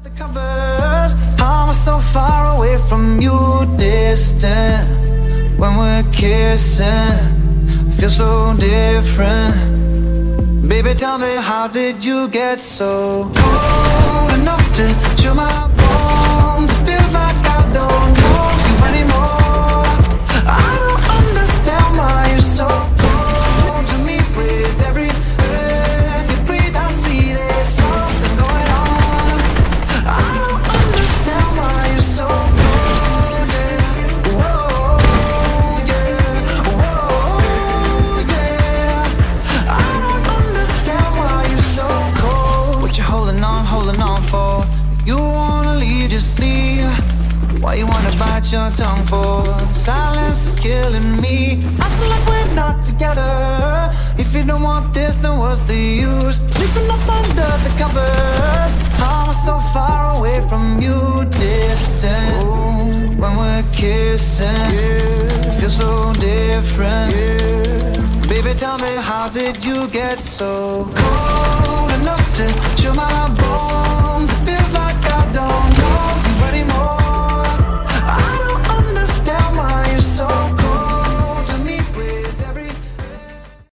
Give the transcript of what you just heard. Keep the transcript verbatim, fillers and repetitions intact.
The covers, I'm so far away from you, distant. When we're kissing, feel so different. Baby, tell me, how did you get so cold enough to chill my bones? It feels like I don't know you anymore. I don't understand why you're so cold to me. With every breath you breathe, I see there's something going on. I don't understand why you're so cold, yeah. Whoa, yeah, whoa, yeah. I don't understand why you're so cold. What you holding on, holding on for? If you wanna leave, just leave. Why you wanna bite your tongue for? Silence is killing me. Acting like we're not together. If you don't want this, then what's the use? Sleeping up under the covers. I'm so far away from you, distant. Ooh, when we're kissing, yeah, it feels so different, yeah. Baby, tell me, how did you get so cold?